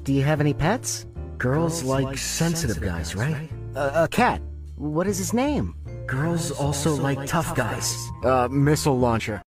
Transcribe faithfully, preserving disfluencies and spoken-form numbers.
Do you have any pets? Girls like sensitive guys, right? Uh, a cat. What is his name? Girls also like tough guys. Uh, missile launcher.